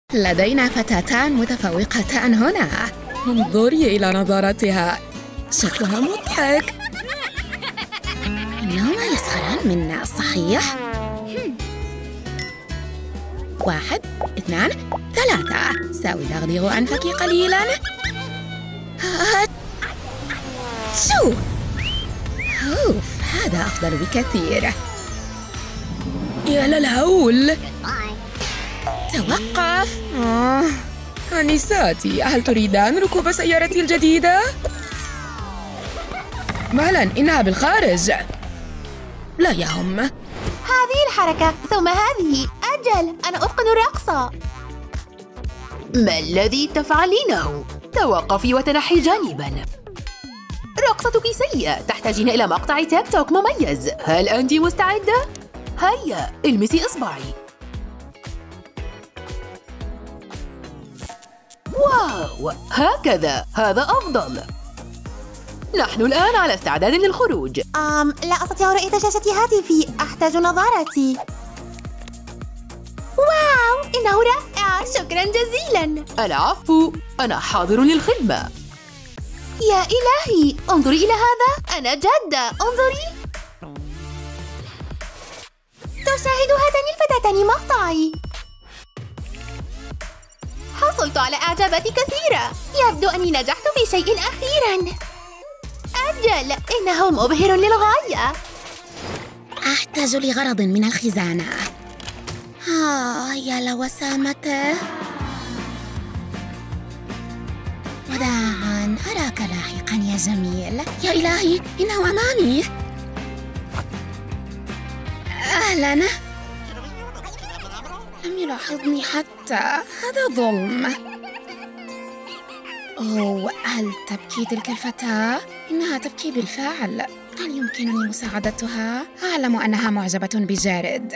لدينا فتاتان متفوقتان هنا. انظري إلى نظارتها، شكلها مضحك. إنهما يسخران منا، صحيح؟ 1 2 3. سأدغدغ أنفك قليلاً. شو؟ أوف، هذا أفضل بكثير. يا للهول. توقف. أنساتي، هل تريدان ركوب سيارتي الجديدة؟ مهلاً، إنها بالخارج. لا يهم. هذه الحركة ثم هذه. أجل، أنا أتقن الرقص. ما الذي تفعلينه؟ توقفي وتنحي جانباً. رقصتك سيئة، تحتاجين إلى مقطع تيك توك مميز. هل أنت مستعدة؟ هيا، المسي إصبعي. واو، هكذا، هذا أفضل. نحن الآن على استعداد للخروج. لا أستطيع رؤية شاشة هاتفي، أحتاج نظارتي. واو، إنه رائع، شكراً جزيلاً. العفو، أنا حاضر للخدمة. يا إلهي، انظري إلى هذا، أنا جادة، انظري. تشاهد هاتان الفتاتان مقطعي. حصلت على إعجابات كثيرة. يبدو أني نجحت في شيء أخيراً. أجل، إنه مبهر للغاية. أحتاج لغرض من الخزانة. يا لوسامته. وداعاً، أراك لاحقاً يا جميل. يا إلهي، إنه أمامي. أهلاً. لم يلاحظني حتى، هذا ظلم. أوه، هل تبكي تلك الفتاة؟ إنها تبكي بالفعل. هل يمكنني مساعدتها؟ أعلم أنها معجبة بجارد.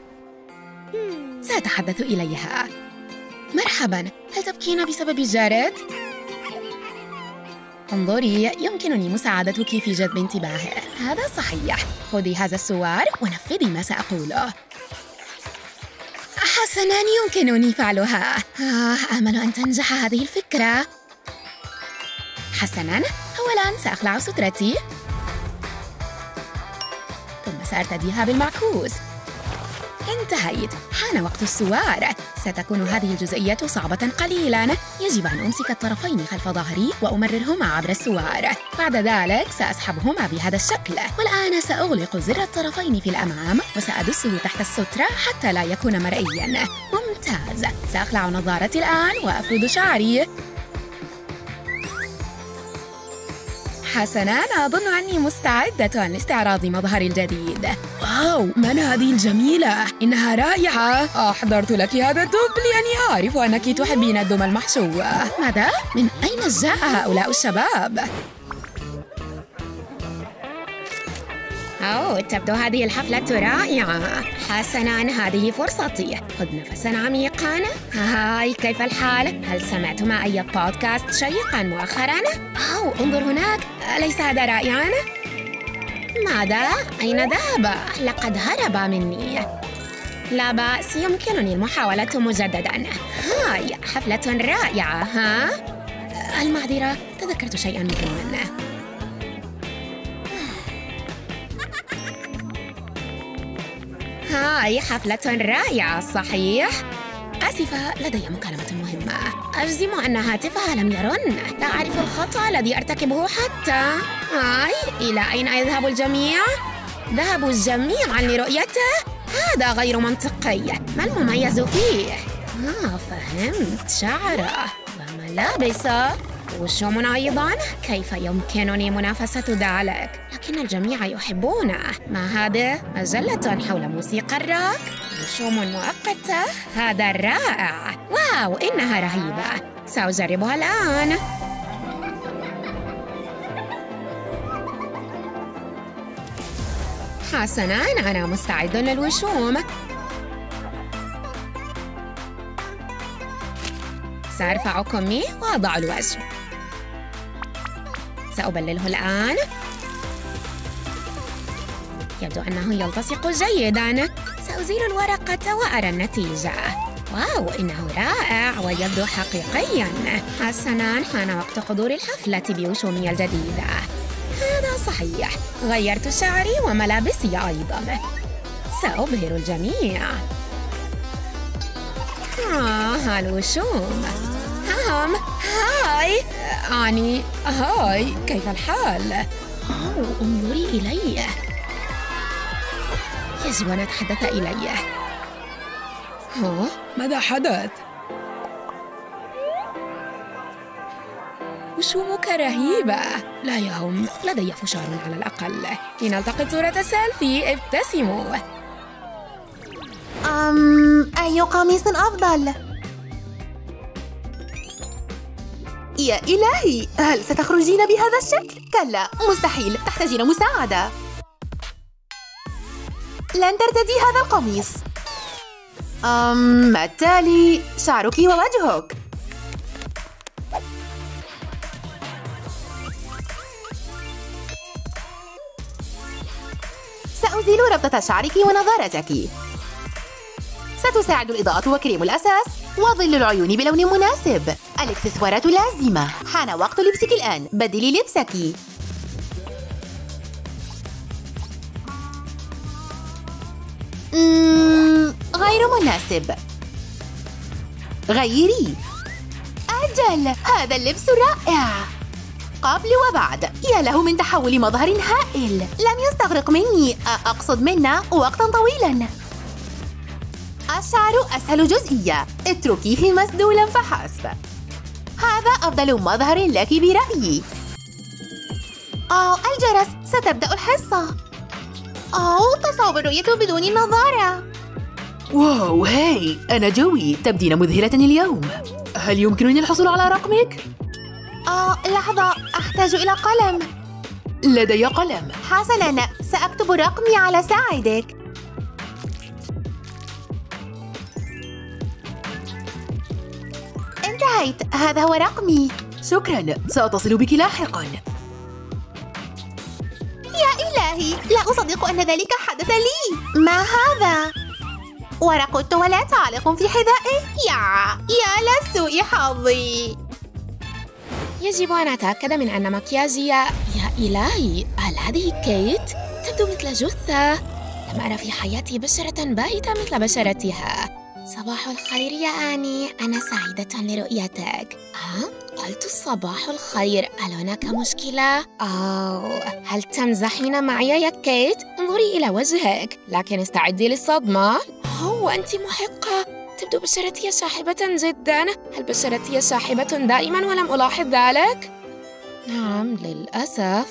سأتحدث إليها. مرحباً، هل تبكين بسبب جارد؟ انظري، يمكنني مساعدتك في جذب انتباهه. هذا صحيح. خذي هذا السوار ونفذي ما سأقوله. حسناً، يمكنني فعلها. آمل أن تنجح هذه الفكرة. حسناً، أولاً سأخلع سترتي، ثم سأرتديها بالمعكوس. انتهيت. حان وقت السوار. ستكون هذه الجزئية صعبة قليلاً. يجب أن أمسك الطرفين خلف ظهري وأمررهما عبر السوار. بعد ذلك سأسحبهما بهذا الشكل. والآن سأغلق زر الطرفين في الأمام وسأدسه تحت السترة حتى لا يكون مرئياً. ممتاز. سأخلع نظارتي الآن وأفرد شعري. حسناً، أظن أني مستعدة لاستعراض مظهري الجديد. واو، من هذه الجميلة؟ إنها رائعة. أحضرت لك هذا الدب لأني أعرف أنك تحبين الدم المحشوة. ماذا؟ من أين جاء هؤلاء الشباب؟ أوه، تبدو هذه الحفلة رائعة. حسناً، هذه فرصتي. خذ نفساً عميقاً. هاي، كيف الحال؟ هل سمعتما أي بودكاست شيقاً مؤخراً؟ أوه، انظر هناك، أليس هذا رائعاً؟ ماذا؟ أين ذهب؟ لقد هرب مني. لا بأس، يمكنني المحاولة مجدداً. هاي، حفلة رائعة، ها؟ المعذرة، تذكرت شيئاً مهماً. هاي، حفلة رائعة، صحيح؟ آسفة، لدي مكالمة مهمة. أجزم أن هاتفها لم يرن. لا أعرف الخطأ الذي أرتكبه حتى. هاي، إلى أين يذهب الجميع؟ ذهبوا جميعاً لرؤيته؟ هذا غير منطقي. ما المميز فيه؟ فهمت، شعره وملابسه وشوم أيضاً. كيف يمكنني منافسة ذلك؟ لكن الجميع يحبونه. ما هذا؟ مجلة حول موسيقى الروك؟ وشوم مؤقتة؟ هذا رائع. واو، إنها رهيبة. سأجربها الآن. حسناً، أنا مستعد للوشوم. سأرفع كمي وأضع الوجه. سأبلله الآن. يبدو أنه يلتصق جيداً. سأزيل الورقة وأرى النتيجة. واو، إنه رائع ويبدو حقيقياً. حسناً، حان وقت حضور الحفلة بوشومي الجديدة. هذا صحيح، غيرت شعري وملابسي أيضاً. سأبهر الجميع. الوشوم. هاي، هاي، كيف الحال؟ انظري إلي. يجب أن أتحدث إليه. ماذا حدث؟ وشومك رهيبة. لا يهم، لدي فشار على الأقل. لنلتقط صورة سيلفي. ابتسموا. أي قميص أفضل؟ يا إلهي، هل ستخرجين بهذا الشكل؟ كلا، مستحيل، تحتاجين مساعدة. لن ترتدي هذا القميص. ما التالي؟ شعرك ووجهك. سأزيل ربطة شعرك ونظارتك. ستساعد الإضاءة وكريم الأساس وظل العيون بلون مناسب. الإكسسوارات لازمة. حان وقت لبسك الآن. بدلي لبسك. غير مناسب. غيري. أجل، هذا اللبس رائع. قبل وبعد. يا له من تحول مظهر هائل. لم يستغرق مني، أقصد منا، وقتا طويلا. الشعر أسهل جزئية. اتركيه مسدولا فحسب. هذا أفضل مظهر لك برأيي. الجرس، ستبدأ الحصة. تصعب الرؤية بدون النظارة. واو، هاي، أنا جوي، تبدين مذهلة اليوم. هل يمكنني الحصول على رقمك؟ لحظة، أحتاج إلى قلم. لدي قلم. حسناً، سأكتب رقمي على ساعدك. انتهيت، هذا هو رقمي. شكراً، سأتصل بك لاحقاً. يا إلهي، لا أصدق أن ذلك حدث لي. ما هذا؟ ورق التواليت عالق في حذائي. يا لسوء حظي. يجب أن أتأكد من أن مكياجي. يا إلهي، هل هذه كيت؟ تبدو مثل جثة. لم أرى في حياتي بشرة باهتة مثل بشرتها. صباح الخير يا آني، أنا سعيدة لرؤيتك. قلت صباح الخير، هل هناك مشكلة؟ هل تمزحين معي يا كيت؟ انظري إلى وجهك، لكن استعدي للصدمة. أنت محقة. تبدو بشرتي شاحبة جداً. هل بشرتي شاحبة دائماً ولم ألاحظ ذلك؟ نعم، للأسف.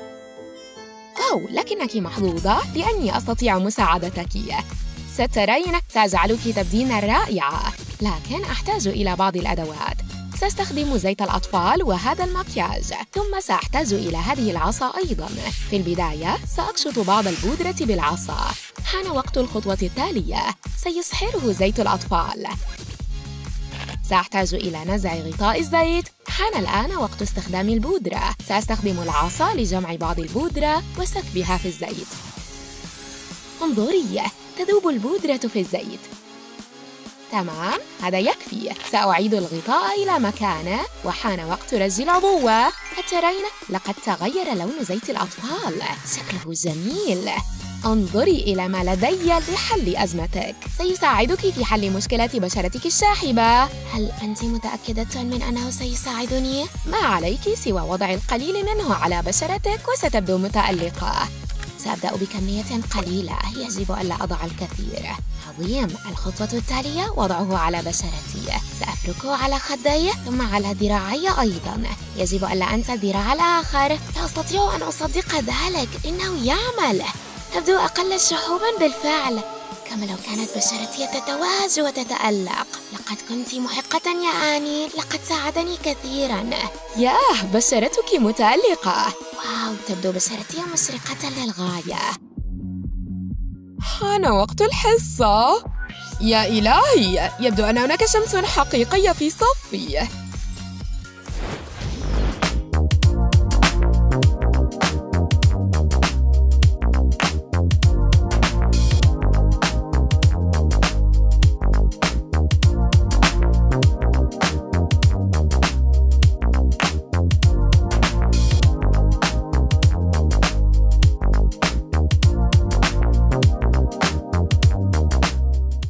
لكنك محظوظة لأني أستطيع مساعدتك. سترين، سأجعلك تبدين رائعة، لكن أحتاج إلى بعض الأدوات. سأستخدم زيت الأطفال وهذا المكياج، ثم سأحتاج إلى هذه العصا أيضاً. في البداية سأقشط بعض البودرة بالعصا. حان وقت الخطوة التالية، سيسحره زيت الأطفال. سأحتاج إلى نزع غطاء الزيت. حان الآن وقت استخدام البودرة. سأستخدم العصا لجمع بعض البودرة وسكبها في الزيت. انظري، تذوب البودرة في الزيت. تمام، هذا يكفي. سأعيد الغطاء إلى مكانه، وحان وقت رج العبوة. أترين؟ لقد تغير لون زيت الأطفال، شكله جميل. انظري إلى ما لدي لحل أزمتك. سيساعدك في حل مشكلة بشرتك الشاحبة. هل أنت متأكدة من أنه سيساعدني؟ ما عليك سوى وضع القليل منه على بشرتك وستبدو متألقة. سأبدأ بكمية قليلة، يجب ألا أضع الكثير. عظيم، الخطوة التالية وضعه على بشرتي. سأفركه على خدي ثم على ذراعي أيضاً. يجب ألا أنسى الذراع الآخر. لا أستطيع أن أصدق ذلك، إنه يعمل. تبدو أقل شحوباً بالفعل، كما لو كانت بشرتي تتوهج وتتألق. لقد كنت محقة يا آني، لقد ساعدني كثيراً. ياه، بشرتك متألقة. واو، تبدو بشرتي مشرقة للغاية. حان وقت الحصة. يا إلهي، يبدو أن هناك شمس حقيقية في صفي.